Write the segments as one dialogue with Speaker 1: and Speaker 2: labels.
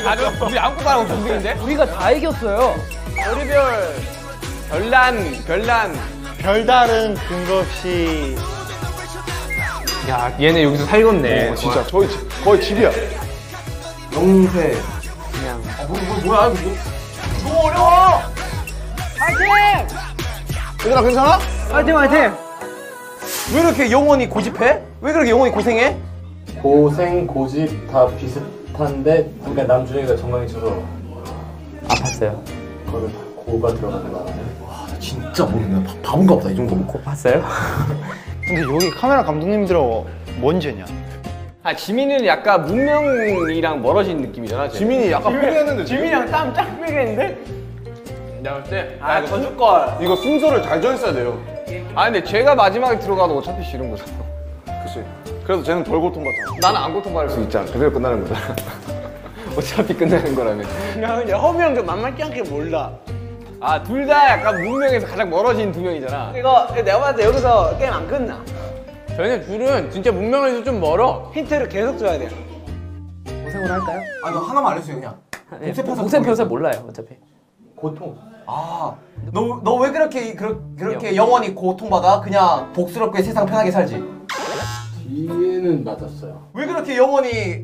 Speaker 1: 우리 아무것도 안 하고 동생인데?
Speaker 2: 우리가 다 이겼어요.
Speaker 1: 별이별, 별난.
Speaker 3: 별다른 근거 없이.
Speaker 1: 야, 얘네 여기서 살겠네.
Speaker 4: 진짜 저희 거의 집이야.
Speaker 1: 영세. 그냥. 뭐야, 이거. 너무 어려워!
Speaker 2: 파이팅!
Speaker 4: 얘들아 괜찮아?
Speaker 2: 파이팅 파이팅!
Speaker 1: 왜 이렇게 영원히 고집해? 왜 그렇게 영원히 고생해?
Speaker 5: 고생, 고집 다 비슷한데 그러니까 남준이가 정강이처럼
Speaker 2: 아팠어요.
Speaker 5: 그거를 다 고가 들어가는 거 같아요.
Speaker 1: 진짜 모르네. 바본가 보다, 이 정도면.
Speaker 2: 고 봤어요?
Speaker 3: 근데 여기 카메라 감독님들하고 뭔 죄냐?
Speaker 1: 아, 지민이는 약간 문명이랑 멀어진 느낌이잖아.
Speaker 4: 지민이 약간 포기했는데.
Speaker 1: 지민이랑 땀 쫙 빼겠는데? 내가 볼 때, 아, 더 줄걸.
Speaker 4: 이거 순서를 잘 정했어야 돼요.
Speaker 1: 아, 근데 쟤가 마지막에 들어가도 어차피 싫은 거잖아.
Speaker 4: 그치. 그래도 쟤는 덜 고통받잖아.
Speaker 1: 나는 안 고통받을 수 있잖아. 그대로 끝나는 거잖아. 어차피 끝나는 거라면. 그냥 허미랑 좀 만만치 않게 몰라. 아, 둘 다 약간 문명에서 가장 멀어진 두 명이잖아. 이거 내가 봤을 때 여기서 게임 안 끝나. 저희는 둘은 진짜 문명에서 좀 멀어. 힌트를 계속 줘야 돼요.
Speaker 2: 고생을 할까요?
Speaker 1: 아, 너 하나만 알려주세요, 그냥.
Speaker 2: 복세 편사 몰라요 어차피.
Speaker 5: 고통.
Speaker 1: 아, 너 왜 그렇게 영원히 고통받아? 그냥 복스럽게 세상 편하게 살지.
Speaker 5: 뒤에는 맞았어요.
Speaker 1: 왜 그렇게 영원히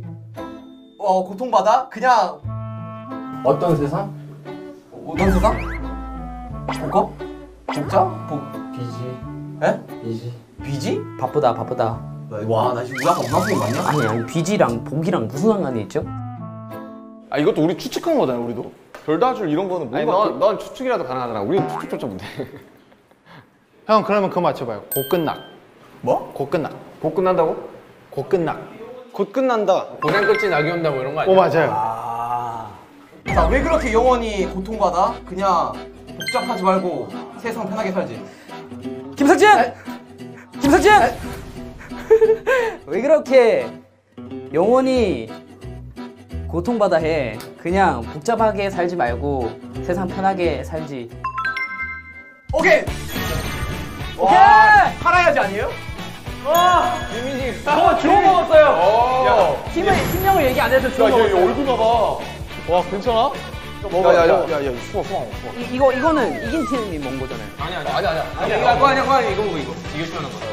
Speaker 1: 고통받아? 그냥
Speaker 5: 어떤 세상?
Speaker 1: 어떤 세상? 복거? 복자?
Speaker 5: 비지.
Speaker 1: 에?
Speaker 5: 비지.
Speaker 1: 비지?
Speaker 2: 바쁘다.
Speaker 1: 와, 나 지금 우리가 엄마 소리 맞냐?
Speaker 2: 아니 비지랑 복이랑 무슨 상관이 있죠?
Speaker 4: 아 이것도 우리 추측한 거잖아 우리도. 별다줄 이런 거는
Speaker 1: 아니,
Speaker 4: 뭔가.
Speaker 1: 넌 추측이라도 가능하잖아. 우리는 추측조차 못해.
Speaker 3: 형 그러면 그거 맞춰봐요. 곧 끝나.
Speaker 1: 뭐?
Speaker 3: 곧 끝나.
Speaker 1: 곧 끝난다고?
Speaker 3: 곧 끝나.
Speaker 1: 곧 끝난다. 고생 끝이 낙이 온다고 이런 거 아니야?
Speaker 3: 오 맞아요.
Speaker 1: 자, 왜 그렇게 영원히 고통받아? 그냥 복잡하지 말고 세상 편하게 살지. 김석진! 김석진!
Speaker 2: 왜 그렇게 영원히 고통받아 해? 그냥 복잡하게 살지 말고 세상 편하게 살지.
Speaker 1: 오케이! 오케이! 팔아야지 아니에요? 와! 유민이 주워 먹었어요!
Speaker 2: 팀명을 얘기 안 해서 주워
Speaker 4: 야얘
Speaker 2: 먹었어요.
Speaker 4: 얼굴 봐봐. 와 괜찮아? 야야야야 수아.
Speaker 2: 이거는 이긴 팀이 먹은 거잖아요.
Speaker 1: 아니야, 그거 아니야. 이거 먹어, 이거. 이게 시원한 거야,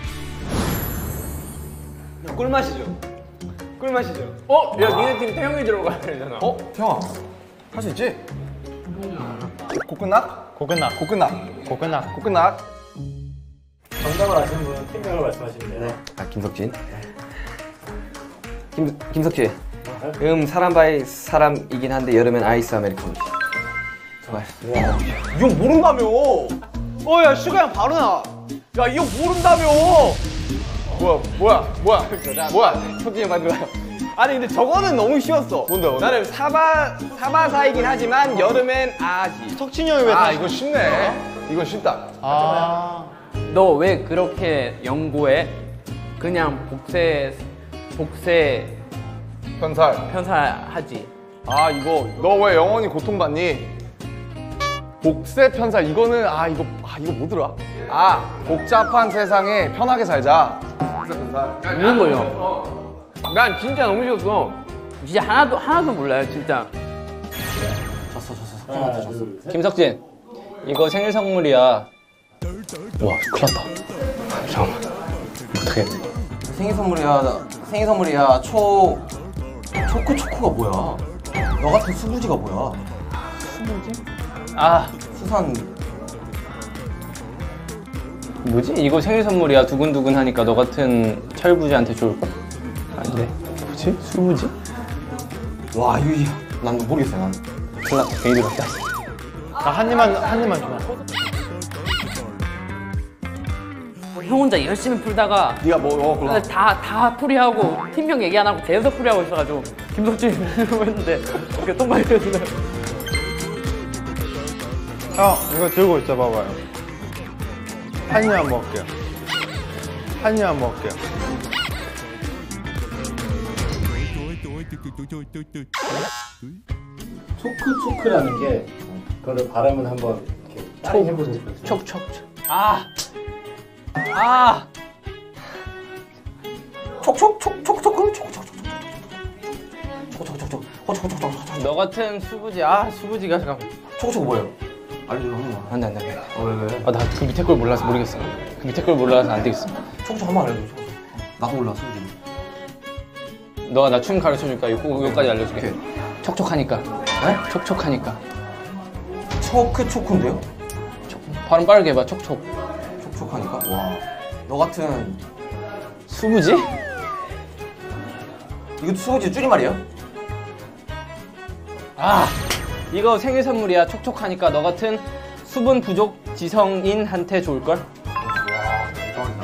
Speaker 1: 이거. 꿀맛이죠? 꿀맛이죠? 야, 니네 팀 태형이 들어가야 되잖아.
Speaker 4: 태영아 할 수 있지? 곧 끝나?
Speaker 3: 곧 끝나.
Speaker 4: 곧 끝나.
Speaker 3: 곧 끝나.
Speaker 4: 곧 끝나.
Speaker 5: 정답을 아시는 분은 팀명을 말씀하시면 돼요.
Speaker 1: 아, 김석진. 김석진. 사람 바이 사람이긴 한데 여름엔 아이스 아메리카노. 정말. 이 형 모른다며. 야, 슈가 형 바로 나. 야, 이 형 모른다며. 뭐야? 석진이 형 만들어요. 아니 근데 저거는 너무 쉬웠어.
Speaker 4: 뭔데?
Speaker 1: 나는 사바사이긴 하지만 여름엔 아지.
Speaker 4: 석진이 형이 왜? 아 이거 쉽네. 이건 쉽다.
Speaker 2: 너 왜 그렇게 연구해? 그냥 복세
Speaker 4: 편살.
Speaker 2: 편사하지.
Speaker 4: 아 이거 너 왜 영원히 고통받니? 복세 편살 이거는 이거 뭐더라? 복잡한 세상에 편하게 살자.
Speaker 2: 이런 거요.
Speaker 1: 난 진짜 너무 쉬웠어.
Speaker 2: 진짜 하나도 몰라요, 진짜.
Speaker 5: 졌어.
Speaker 1: 김석진, 이거 생일 선물이야. 와, 큰일 났다. 잠깐만. 어떡해. 생일 선물이야. 초코가 뭐야? 너 같은 수부지가 뭐야? 수부지? 수산. 뭐지? 이거 생일 선물이야. 두근두근 하니까 너 같은 철부지한테 좋을까? 아닌데. 뭐지? 수부지? 와, 이거 난 모르겠어. 난. 큰일 났다. 괜히 들었다.
Speaker 3: 나 한 입만 줘.
Speaker 2: 형 혼자 열심히 풀다가
Speaker 4: 네가 뭐
Speaker 2: 다 풀이하고 팀명 얘기 안 하고 계속 풀이하고 있어가지고 김석진 이러고 했는데 이렇게 똥만 이러시네요.
Speaker 3: 형 이거 들고 있어 봐봐요. 한 입만 먹을게요.
Speaker 5: 초크초크라는 게 그거를 발음을 한번 이렇게 따라 해보세요.
Speaker 2: 촉촉. 너 같은 수부지. 수부지가 잠깐.
Speaker 1: 초코초코 뭐예요? 알려줘 한 번만.
Speaker 2: 안돼 안돼.
Speaker 1: 왜?
Speaker 2: 나 그 밑에 걸 몰라서 모르겠어. 그 밑에 걸 몰라서 안 되겠어.
Speaker 1: 초코초코 한 번 알려줘. 나도 몰라 수지.
Speaker 2: 너가 나 춤 가르쳐 줄까? 요거까지 알려줄게. 촉촉하니까.
Speaker 1: 네?
Speaker 2: 촉촉하니까.
Speaker 1: 초크초코인데요?
Speaker 2: 발음 빠르게 해봐. 촉촉.
Speaker 1: 촉촉하니까? 와. 너 같은
Speaker 2: 수부지?
Speaker 1: 이것도 수부지 줄임말이에요?
Speaker 2: 이거 생일 선물이야. 촉촉하니까 너 같은 수분 부족 지성인한테 좋을걸?
Speaker 1: 와 대박이다.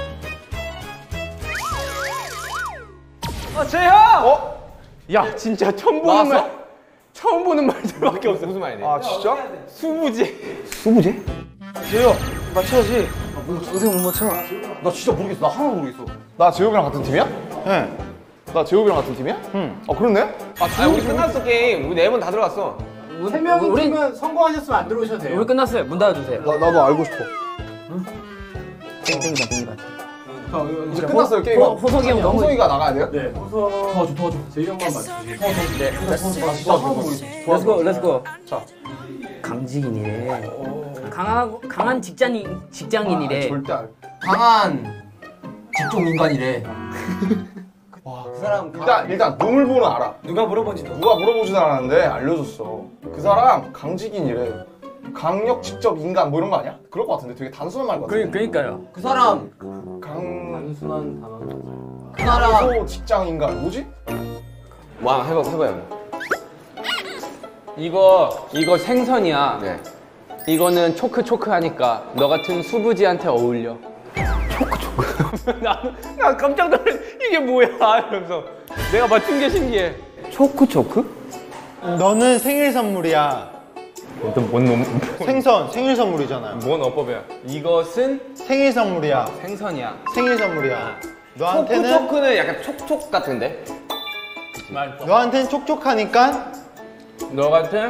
Speaker 2: 재형! 야 진짜 처음 보는 말. 처음 보는 말들밖에 없어. 무슨 말이네?
Speaker 4: 아 진짜?
Speaker 2: 수부지.
Speaker 1: 수부지?
Speaker 4: 재혁 맞춰야지.
Speaker 1: 어떻게 못 맞춰? 나 진짜 모르겠어. 나 하나도 모르겠어.
Speaker 4: 나 재혁이랑 같은 팀이야?
Speaker 3: 네.
Speaker 4: 나 재혁이랑 같은 팀이야?
Speaker 3: 응.
Speaker 4: 그렇네?
Speaker 1: 우리 끝났어 게임. 우리 4번 다 들어갔어.
Speaker 5: 세 명이 팀은 성공하셨으면 안 들어오셔도 돼요.
Speaker 2: 우리 끝났어요. 문 닫아주세요.
Speaker 4: 나도 알고 싶어.
Speaker 2: 땡기다.
Speaker 4: 이제 끝났어요 게임.
Speaker 2: 호석이 형 너무.
Speaker 4: 호석이가 나가야 돼요?
Speaker 5: 네. 도와줘. 제 형만 맞추세요.
Speaker 2: 렛츠고 렛츠고. 자. 강직인이래. 강한 직장인이래.
Speaker 4: 절대 알.
Speaker 1: 강한 직종 인간이래. 와, 그 사람
Speaker 4: 일단 눈물보는 알아.
Speaker 1: 누가 물어보지도.
Speaker 4: 누가 물어보지도 않았는데 알려줬어. 그 사람 강직인이래. 강력 직접 인간 뭐 이런 거 아니야? 그럴 것 같은데 되게 단순한 말 같아.
Speaker 2: 그러니까요.
Speaker 1: 그 사람
Speaker 5: 단순한 단어.
Speaker 1: 그 사람
Speaker 4: 소 직장 인간 뭐지?
Speaker 1: 와 해봐요.
Speaker 2: 이거 생선이야.
Speaker 1: 네.
Speaker 2: 이거는 초크하니까 너 같은 수부지한테 어울려. 나 깜짝 놀랐. 이게 뭐야? 이러면서 내가 맞춘 게 신기해.
Speaker 1: 초크?
Speaker 3: 너는 생일 선물이야.
Speaker 2: 뭔 놈?
Speaker 3: 생선 생일 선물이잖아요.
Speaker 2: 뭔 어법이야? 이것은
Speaker 3: 생일 선물이야.
Speaker 2: 생선이야.
Speaker 3: 생일 선물이야. 너한테는
Speaker 1: 초크는 약간 촉촉 같은데?
Speaker 3: 너한테는 촉촉하니까
Speaker 2: 너 같은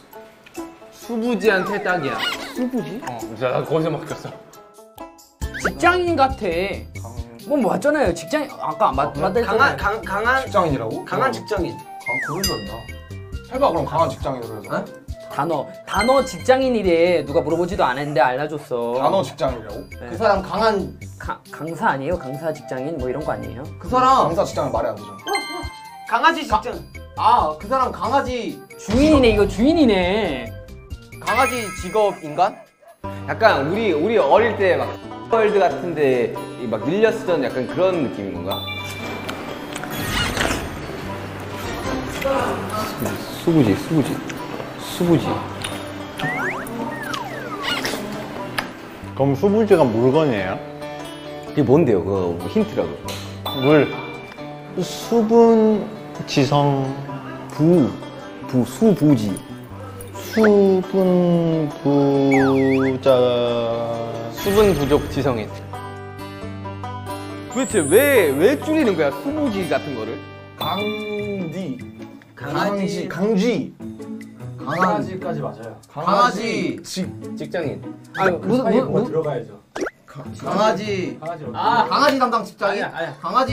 Speaker 2: 수부지한테 딱이야. 수부지? 진짜 나 거기서 막혔어. 직장인 같아. 뭐 맞잖아요. 직장인 아까 맞다했잖아요.
Speaker 1: 강한
Speaker 4: 직장인이라고?
Speaker 1: 강한 직장인.
Speaker 4: 그런 줄 알다. 해봐 그럼 강한 직장인으로 해서.
Speaker 2: 단어 직장인이래. 누가 물어보지도 않았는데 알려줬어.
Speaker 4: 단어 직장인이라고?
Speaker 2: 네.
Speaker 1: 그 사람 강한
Speaker 2: 강사 아니에요? 강사 직장인 뭐 이런 거 아니에요?
Speaker 1: 그 사람
Speaker 4: 강사 직장은 말이 안 되잖아.
Speaker 1: 강아지 직장. 그 사람 강아지
Speaker 2: 주인이네. 이거 주인이네.
Speaker 1: 강아지 직업 인간? 약간 우리 어릴 때 막 월드 같은데 막 밀려 쓰던 약간 그런 느낌인 건가? 수부지.
Speaker 3: 그럼 수부지가 물건이에요?
Speaker 1: 이게 뭔데요? 그거 힌트라고.
Speaker 3: 물. 수분 지성
Speaker 1: 수부지.
Speaker 3: 수분 부자
Speaker 2: 수분 부족 지성인.
Speaker 1: 도대체 왜 줄이는 거야? 수부지 같은 거를?
Speaker 4: 강지.
Speaker 5: 강아지까지 맞아요.
Speaker 1: 강아지
Speaker 2: 직장인.
Speaker 5: 뭐 들어가야죠.
Speaker 1: 강아지 강아지 담당 직장인? 강아지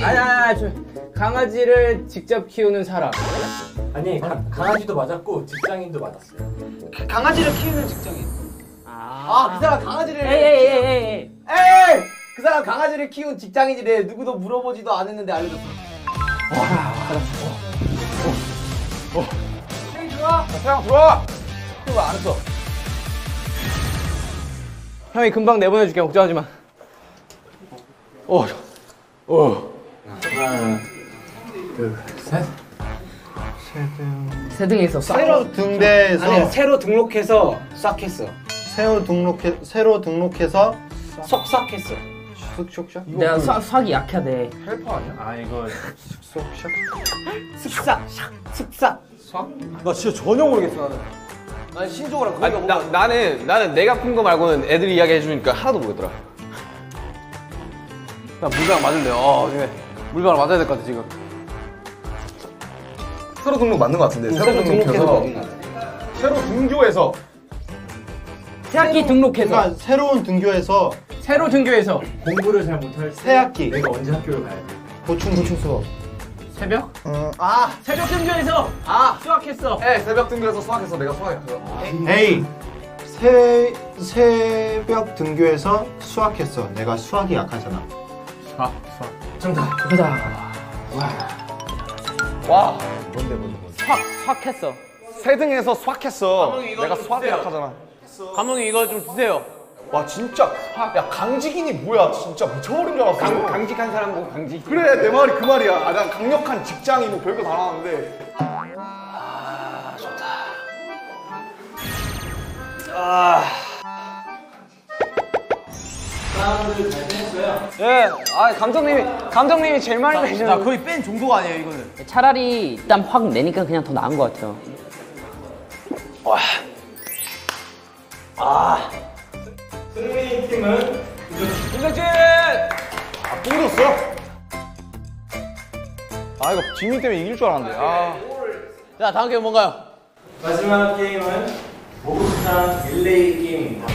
Speaker 2: 강아지를 직접 키우는 사람.
Speaker 5: 아니 강아지도 맞았고 직장인도 맞았어요.
Speaker 1: 강아지를 키우는 직장인. 그 사람 강아지를
Speaker 2: 에이.
Speaker 1: 그 사람 강아지를 키운 직장인이래. 누구도 물어보지도 않았는데 알려줬어.
Speaker 4: 태양 들어와.
Speaker 1: 그거 알았어.
Speaker 2: 형이 금방 내보내줄게. 걱정하지 마. 세 등에서
Speaker 3: 새로 등대에서
Speaker 1: 새로 등록해서 싹 했어.
Speaker 3: 새로 등록해서
Speaker 1: 속삭했어.
Speaker 3: 슉슉슉.
Speaker 2: 내가 수학이 약하대.
Speaker 4: 헬퍼 아니야?
Speaker 3: 아 이거
Speaker 1: 슥싹. 나 진짜 전혀 모르겠어 나는. 난 신조어랑 거의 나는 내가 푼 거 말고는 애들이 이야기해 주니까 하나도 모르겠더라. 나 물방 맞을래. 지금 물방 맞아야 될 것 같아 지금.
Speaker 4: 새로 등록 맞는 것 같은데. 새로 등록해서 새로 등교해서
Speaker 2: 새학기 등록해서.
Speaker 3: 그러니까
Speaker 2: 새로 등교해서
Speaker 5: 공부를 잘 못할 때
Speaker 3: 새 학기
Speaker 5: 내가 언제 학교를 가야 돼?
Speaker 3: 보충 수업.
Speaker 2: 새벽?
Speaker 1: 새벽 등교에서 수학했어.
Speaker 4: 네, 새벽 등교해서 수학했어. 내가 수학했어.
Speaker 5: A. 새벽 등교해서 수학했어. 내가 수학이 약하잖아.
Speaker 4: 와,
Speaker 1: 수학했어.
Speaker 4: 새등에서 수학했어.
Speaker 1: 감독님, 이거
Speaker 4: 내가
Speaker 1: 좀
Speaker 4: 수학이
Speaker 1: 주세요.
Speaker 4: 약하잖아.
Speaker 1: 감독님 이거 좀 주세요.
Speaker 4: 와, 진짜. 야, 강직인이 뭐야? 진짜 미쳐버린 줄 알았어.
Speaker 1: 강직한 사람 보고 강직.
Speaker 4: 그래, 내 말이 그 말이야. 아, 난 강력한 직장이 뭐 별거 다 나왔는데.
Speaker 1: 예, 감독님이 제일 많이 내시는. 나 거의 뺀 정도가 아니에요 이거는.
Speaker 2: 차라리 일단 확 내니까 그냥 더 나은 것 같아요.
Speaker 5: 승리 팀은
Speaker 1: 김석진.
Speaker 4: 뚫렸어? 아, 이거 지민 때문에 이길 줄 알았는데. 아.
Speaker 1: 자 다음 게임 뭔가요?
Speaker 5: 마지막 게임은 목욕탕 릴레이 게임입니다.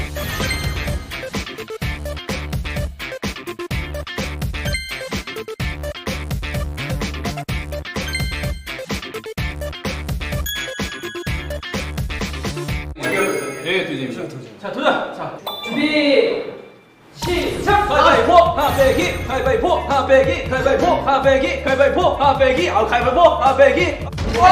Speaker 1: 자 도전. 자 준비. 시작! 가위바위보! 하나 빼기! 가위바위보! 하나 빼기! 가위바위보! 하나 빼기! 가위바위보! 하나 빼기! 가위바위보! 하나 빼기!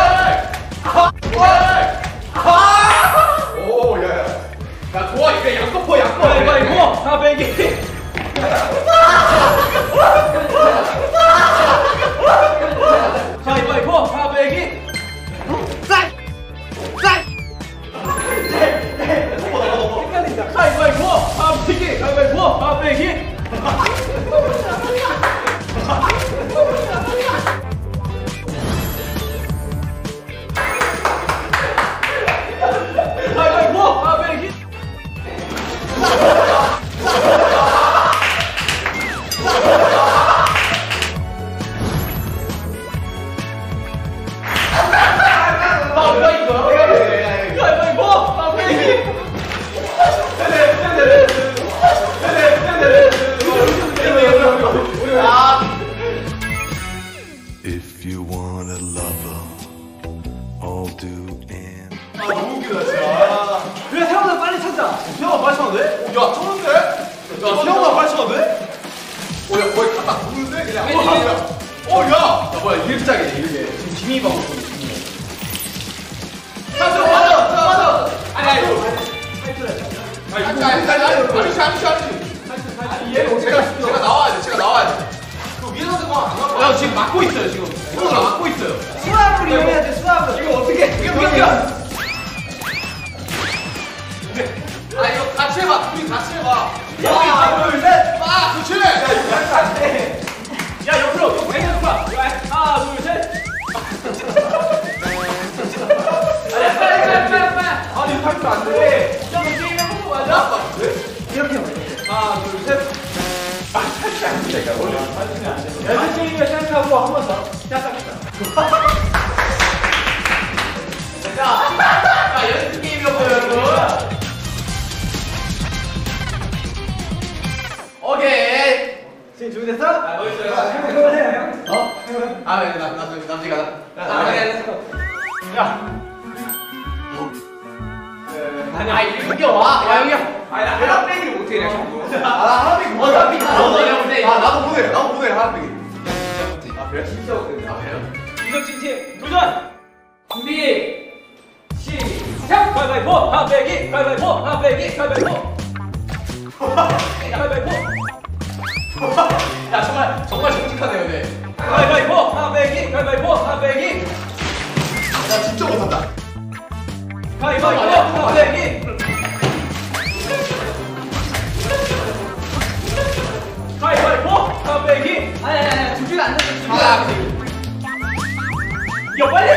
Speaker 4: 오, 야, 야. 야, 좋아. 이거 양꺼포, 양꺼.
Speaker 1: 가위바위보! 하나 빼기! 가위바위보! 하나 빼기! 헷갈린다. 가위바위보! 하나 빼기! 가위바위보! 하나 빼기! 가위바위보! 하나 빼기! 가위바위보! 하나 빼기!
Speaker 6: If you want a lover, I'll do and.
Speaker 1: 그래 생각보다 빨리 찾자.
Speaker 4: 수영아 빨리 쳐도 돼? 야, 쳤는데? 야, 수영아 빨리 쳐도 돼? 오, 야, 거의 갖다 부는데? 그냥. 야, 야, 뭐야, 이렇게 짜게, 이렇게. 지금 지민이 방금 맞아. 아니, 얘는 제가 나와야 돼. 그 위에서 생각 안 나와. 야, 지금 막고 있어요, 지금. 오늘 막고 있어요.
Speaker 1: 수압을 이용해야 돼. 수압을.
Speaker 4: 이거 어떻게? 이게 뭐야? 아, 이거 같이 해봐. 둘이 같이 해봐.
Speaker 1: 하나, 둘, 셋.
Speaker 4: 그렇지.
Speaker 1: 야 옆으로. 왼쪽 봐. 하나, 둘, 셋. 빨리. 아니 이거 할줄 안 돼. 야, 너 게임 해본 거 맞아? 이렇게 하나, 둘, 셋. 할줄 안 돼. 원래 할줄 안 돼. 연습 게임을 시작하고 한 번 더. 시작합니다. 자, 연습 게임이었고요, 여러분. 오케이. 지금 준비됐어? 아, 멋있어요. 해보세요. 아, 네, 남지가. 야. 아니, 이렇게 와. 야, 여기야. 아니, 나 하나 빼기를 못해, 내가 자꾸. 하나 빼기 못해. 하나 빼기 못해. 나도 못해, 하나 빼기. 아, 그래? 진짜 못해. 아, 그래요? 이석진 팀, 도전! 준비, 시작! 가위바위보, 하나 빼기, 가위바위보, 하나 빼기, 가위바위보. 가위바위보. 야, 정말 정직하네요, 네. 가위바위보, 하나 빼기, 가위바위보, 하나 빼기.
Speaker 4: 나 진짜 못한다.
Speaker 1: 가위바위보, 하나 빼기. 가위바위보, 하나 빼기. 아니, 준비가 안 됐어, 준비가 안 됐어. 야, 빨리!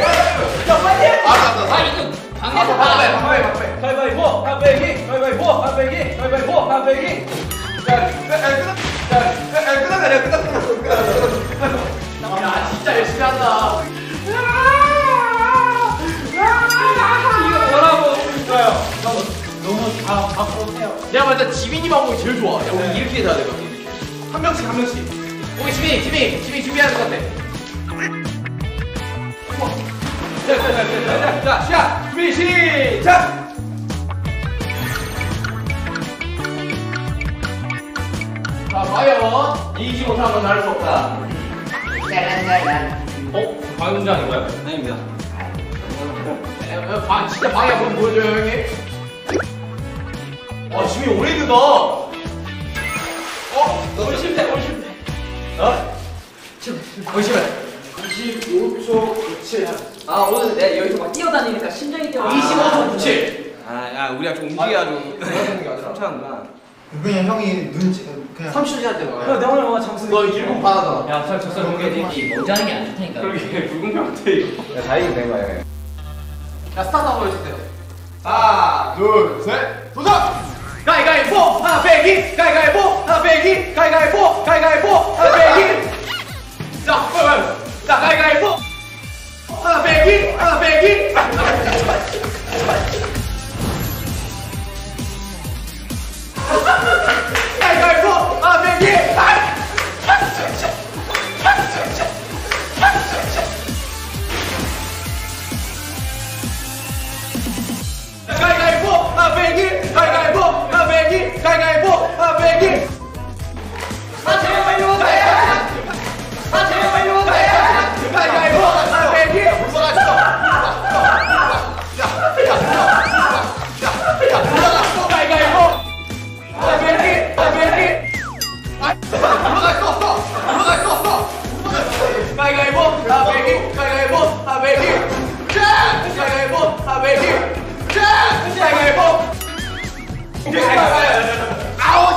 Speaker 2: 이거 방에서
Speaker 1: 가위바위보, 하나 빼기, 가위바위보, 하나 빼기, 가위바위보, 하나 빼기. 야, 진짜 열심히 한다. 이거 뭐라고 있어요? 너무 다 바꾸세요. 내가 봤을 때 지민이 방법이 제일 좋아. 야, 우리 이렇게 해야 돼. 한 명씩. 우리 지민이 준비하는 것 같아. 자, 시작! 준비, 시작! 자, 과연 이기지 못한 건 나를 수 없다. 방장인가요? 아닙니다. 진짜 방해 한번 보여줘요, 형님. 와, 지금이 오래 있는다. 오늘 실패. 오늘 실패.
Speaker 5: 25초 97.
Speaker 2: 아 오늘 내가 여기서 막 뛰어다니니까 심장이 뛰어.
Speaker 1: 25초 97. 아, 우리가 좀 움직여야 좀 그런 게 아니라 3차구나.
Speaker 3: 그냥 형이 눈치 그냥
Speaker 1: 30초 지날 때가.
Speaker 2: 야, 내가 오늘 뭐 잠수.
Speaker 1: 너 일본 받아서.
Speaker 2: 야, 잘 졌어. 경계지. 모자는 게 안 좋다니까.
Speaker 1: 그러게 불공평 같아 이거. 야, 다행히 된 거야. 자, 스타트 한번 해주세요. 하나, 둘, 셋, 도전! 가위가위보 하나 빼기, 가위가위보 하나 빼기, 가위가위보, 가위가위보 하나 빼기. 자, 자, 가위가위보 하나 빼기, 하나 빼기. 가위가위보 하나 빼기. 가위가위보 하나 빼기, 가위가위보 하나 빼기, 가위가위보 하나 빼기. 아 제발 빨리 오세요. 아 제발 빨리 오세요. 가위가위보 하나 빼기. 가위가위보 하나 빼기, 하나 빼기. 올라갈 수 없어. 올라갈 수 없어. 가위가위보 하나 빼기, 가위가위보 하나 빼기. 가위가위보 하나 빼기. 가위가위보. 아우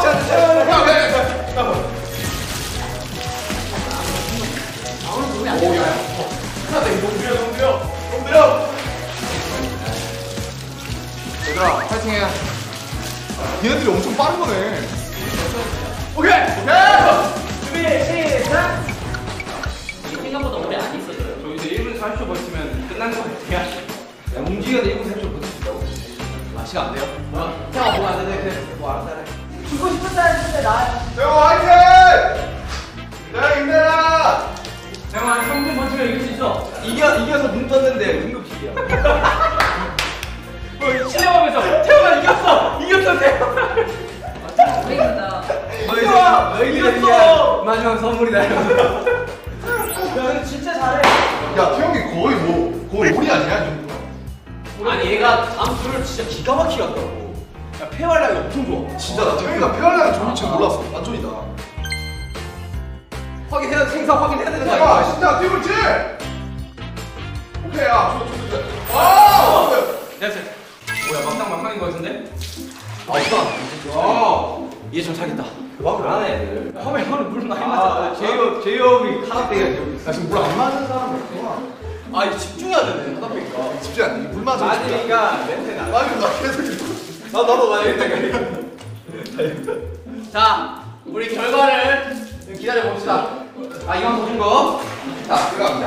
Speaker 1: 얘들아 파이팅해. 얘네들이 엄청 빠른 거네. 오케이. 준비 시작.
Speaker 2: 생각보다 오래 안 있어져요.
Speaker 1: 저 이제 1분 40초 버티면 끝나는 거 같아요. 야, 움직여도 1분 40초 버틸 수 있다고? 아, 시간 안 돼요? 태아 보면 안 되네. 그래, 뭐 알았다.
Speaker 2: 죽고 싶은다 했는데 나야.
Speaker 4: 형 화이팅! 야 힘내라!
Speaker 1: 태영아, 3분 버티면 이길 수 있어. 이겨서 눈 떴는데 응급실이야. 치료하면서 태영아 이겼어! 이겼어, 태영아!
Speaker 2: 오래간다.
Speaker 1: 너희들을 위한 마지막 선물이다. 야,
Speaker 2: 근데 진짜 잘해.
Speaker 3: 야 태형이 거의 우리 아니야? 이 정도면?
Speaker 1: 아니, 얘가 잠수를 진짜 기가 막히게 하더라고. 야, 폐활량이 엄청 좋아.
Speaker 3: 진짜 나 태형이가 폐활량이 좋을 줄 몰랐어. 완전이다.
Speaker 1: 확인해야, 생사 확인해야 되는 거
Speaker 3: 야
Speaker 1: 아니야?
Speaker 3: 진짜 뛰었지? 오케이 야 아!
Speaker 1: 됐어. 뭐야, 막상막하인 거 같은데? 얘 좀 차겠다. 대박을 안 해, 애들. 화면을 물 많이 맞았다. 제이홉이 하나빼기가
Speaker 3: 나 지금 물 안 맞는 사람 없구나.
Speaker 1: 아, 이거 집중해야 되네, 하나빼기가.
Speaker 3: 집중 안 돼. 물 맞아.
Speaker 1: 아니, 그러니까 멘트 나.
Speaker 3: 아니 나 계속 이러고.
Speaker 1: 나도 멘트 자, 우리 결과를 기다려 봅시다. 아, 이왕 보준 거. 자, 들어갑니다.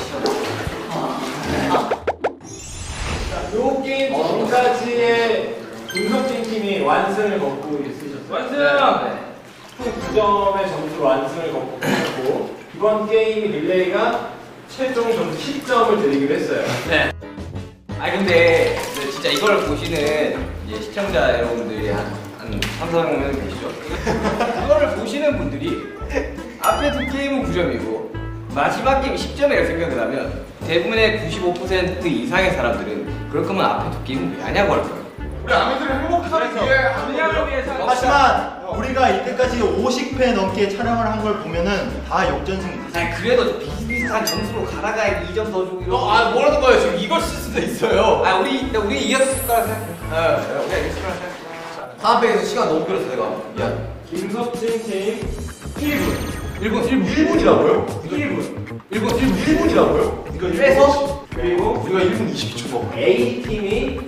Speaker 5: 요 게임 전까지의 김석진 팀이 완승을 거두고 있으셨어요.
Speaker 1: 완승!
Speaker 5: 총 9점의 점수로 완승을 거두고 이번 게임 릴레이가 최종 점수 10점을 드리기로 했어요.
Speaker 1: 네. 아, 근데 진짜 이걸 보시는 이제 시청자 여러분들이 한 3-4명 계시죠? 이거를 보시는 분들이 앞에 두 게임은 9점이고 마지막 게임이 10점이라고 생각을 하면 대부분의 95% 이상의 사람들은 그럴 거면 앞에 두 게임은 왜 하냐고 할 거예요.
Speaker 3: 우리 아미들을 행복하기 위해
Speaker 1: 그냥을 위해서.
Speaker 7: 하지만 우리가 이때까지 50회 넘게 촬영을 한 걸 보면은 다 역전승이다.
Speaker 1: 아니, 그래도 비슷비슷한 점수로 가다가 2점 더 주고 이런. 아, 뭐라는 거예요? 지금 이걸 쓸 수도 있어요. 아, 우리 이겼을 거라 생각해요. 우리가 이겼을 거라 생각해요. 화합에서 시간 너무 길었어, 내가. 미안.
Speaker 5: 김석진 팀 1분.
Speaker 1: 1분이라고요? 1분이라고요?
Speaker 3: 이거
Speaker 1: 빼서?
Speaker 5: 그리고
Speaker 3: 우리가 1분 22초 먹어.
Speaker 5: A 팀이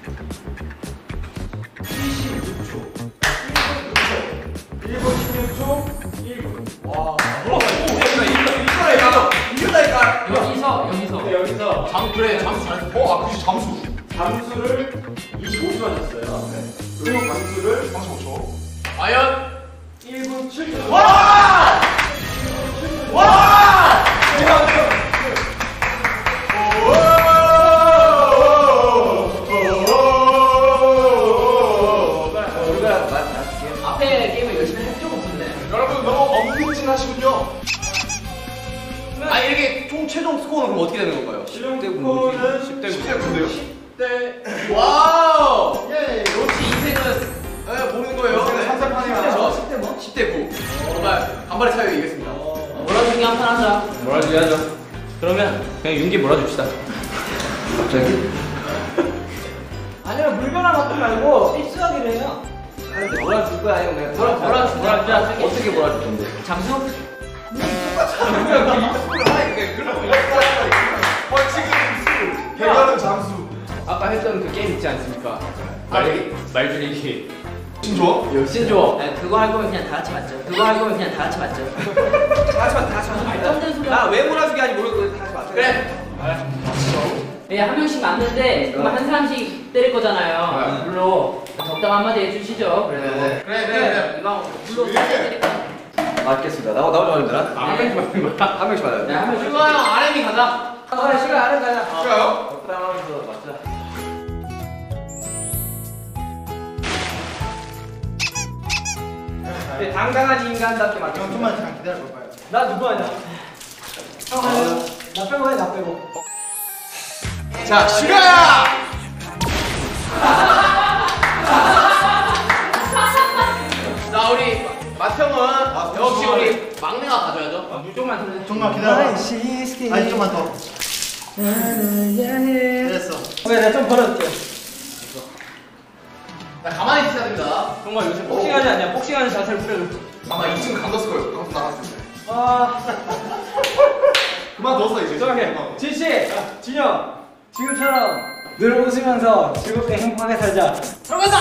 Speaker 5: 76초. 1분 16초 1분.
Speaker 1: 와, 이거라니까.
Speaker 2: 여기서.
Speaker 5: 여기서
Speaker 1: 그래, 잠수 잘했어.
Speaker 3: 아 그치 잠수.
Speaker 5: 잠수를 25초 하셨어요. 그리고 관수를
Speaker 3: 35초.
Speaker 1: 과연?
Speaker 5: 1분 7초.
Speaker 1: 와!
Speaker 4: 먼저. 아 이렇게 총 최종 스코어는 그럼 어떻게 되는 건가요?
Speaker 5: 10대 9는 10대
Speaker 4: 9인데요?
Speaker 5: 10대
Speaker 4: 와우! 예, 역시 인생은 모르는 거예요.
Speaker 5: 인생은 삼삼판이야.
Speaker 4: 10대 뭐? 10대 9. 정말 간발의 차이로 이겼습니다.
Speaker 2: 몰아주기 한 판 하자.
Speaker 5: 몰아주기 하죠. 그러면 그냥 윤기 몰아줍시다.
Speaker 4: 갑자기?
Speaker 2: 아니면 물건을 받지 말고 필수하기로 해요.
Speaker 1: 몰아줄 거야 아니면 그냥
Speaker 2: 몰아주자.
Speaker 1: 어떻게 몰아줄 건데?
Speaker 2: 장수?
Speaker 4: 대결은 잠수.
Speaker 1: 아까 했던 그 게임 있지 않습니까?
Speaker 5: 말줄이기.
Speaker 4: 신조어?
Speaker 1: 신조어.
Speaker 2: 네, 그거 할 거면 그냥 다 같이 맞죠. 그거 할 거면 그냥 다 같이 맞죠.
Speaker 1: 다 같이 맞자.
Speaker 2: 말도 안 되는 소리.
Speaker 1: 나왜 몰아주기 하지 모르고 다 같이 맞자.
Speaker 4: 그래.
Speaker 2: 예, 한 명씩 맞는데 그럼 한 사람씩 때릴 거잖아요. 물로 적당 한마디 해주시죠. 그래도.
Speaker 4: 그래.
Speaker 2: 이거 물로 딱 때릴 거야.
Speaker 1: 맞겠습니다. 나 혼자 맞는 거야? 한 명씩 맞는 거야? 한 명씩 맞아야 돼.
Speaker 2: 네, 한 명씩.
Speaker 4: 형 RM이 가자.
Speaker 1: 시간 안 해, 가자.
Speaker 4: 그래요?
Speaker 1: 그다음 하면서 맞자. 당당한 인간답게 맞자.
Speaker 7: 좀만 잠깐 기다려볼까요?
Speaker 1: 나 누구 하냐? 형 하냐? 나 빼고 해, 나 빼고.
Speaker 4: 자, 시가야! 자, 우리 맏형은 역시 우리 막내가 가져야죠.
Speaker 2: 무조건 들어.
Speaker 7: 좀만 기다려봐. 아니 좀만 더. 됐어.
Speaker 1: 오케이, 내가 좀 벌어줄게.
Speaker 4: 자, 가만히 있어야 됩니다.
Speaker 1: 정말 요새 복싱하지 않냐? 복싱하는 자세를 부려줘.
Speaker 4: 아마 2층 감뒀을 거예요. 감독 나갔을 때.
Speaker 1: 아,
Speaker 4: 그만 뒀어, 이제.
Speaker 1: 저기, 진씨, 진영, 지금처럼 늘 웃으면서 즐겁게 행복하게 살자.
Speaker 4: 들어간다!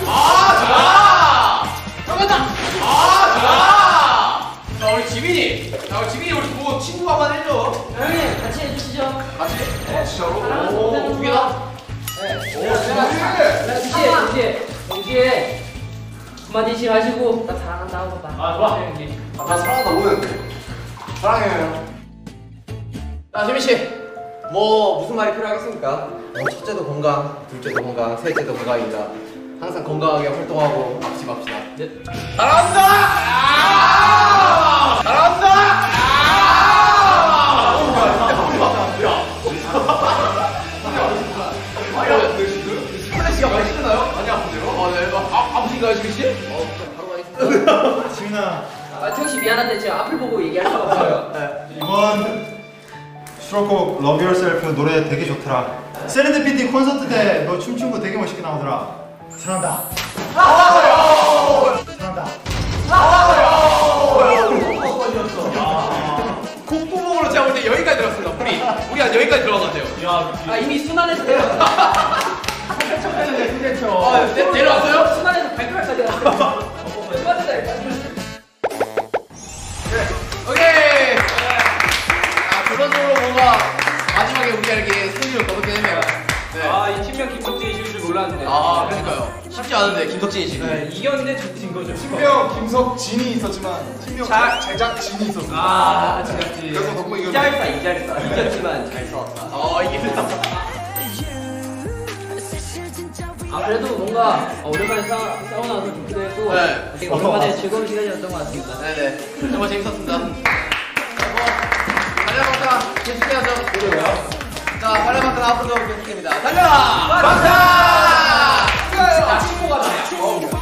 Speaker 4: 아, 좋아! 들어간다! 아, 좋아! 자, 우리 지민이. 자, 우리 지민이 우리 보고 친구 한번 해줘.
Speaker 2: 형님 같이 해주시죠.
Speaker 4: 같이? 진짜로?
Speaker 2: 하나만
Speaker 4: 오,
Speaker 2: 더
Speaker 4: 두 개다?
Speaker 2: 네.
Speaker 4: 오, 두
Speaker 2: 동시에 한마디씩 하시고 나 사랑한다 하고 봐.
Speaker 5: 아 좋아.
Speaker 4: 나 사랑한다, 오늘. 사랑해요. 자, 지민씨.
Speaker 1: 뭐 무슨 말이 필요하겠습니까? 첫째도 건강, 둘째도 건강, 셋째도 건강이다. 항상 건강하게 활동하고 같이 갑시다.
Speaker 4: 잘한다! 아! 잘한다! 아! 오, 야, 스플래시가 많이 시나요? 많이 아픈데요? 네. 아프신가요, 지민 씨?
Speaker 1: 바로 가겠습니다.
Speaker 7: 지민아
Speaker 2: 태형 씨 미안한데 제가 앞을 보고 얘기할 수가 없어요.
Speaker 7: 이번 수록곡 Love Yourself 노래 되게 좋더라. 세렌디피티 콘서트 때 너 춤춘 거 되게 멋있게 나오더라. 사랑한다. 사랑한다.
Speaker 4: 콧구멍으로 제가 볼 때 여기까지 들었습니다. 우리 한 여기까지 들어갔네요.
Speaker 2: 아 이미 순환에서 내려왔어.
Speaker 4: 내려왔어요?
Speaker 2: 순환에서 발가락까지 왔어.
Speaker 4: 오케이. 아, 결론적으로 뭔가 마지막에 우리가 이렇게 승리를 거두게 됐네요. 네.
Speaker 1: 아, 이 팀명 김석진이실 줄 몰랐는데.
Speaker 4: 아, 그러니까요. 쉽지 않은데 김석진이 지금.
Speaker 1: 네, 이겼는데 진 거죠.
Speaker 3: 팀명 김석진이 있었지만 팀명 제작진이 있었어.
Speaker 1: 아, 제작진.
Speaker 3: 그래서 덕분에 이겼네.
Speaker 1: 이잘싸, 이잘싸. 이겼지만 잘 싸웠다.
Speaker 4: 이게
Speaker 2: 아 그래도 뭔가 오랜만에 싸우고 나서 좋기도 했고
Speaker 4: 네.
Speaker 2: 되게 오랜만에 즐거운 시간이었던 것 같습니다.
Speaker 4: 네네. 정말 재밌었습니다. 달려봤다 계속해야죠. 자, 달려봤다 앞으로 계속됩니다. 달려라! 맞다!
Speaker 1: 친구가 나야.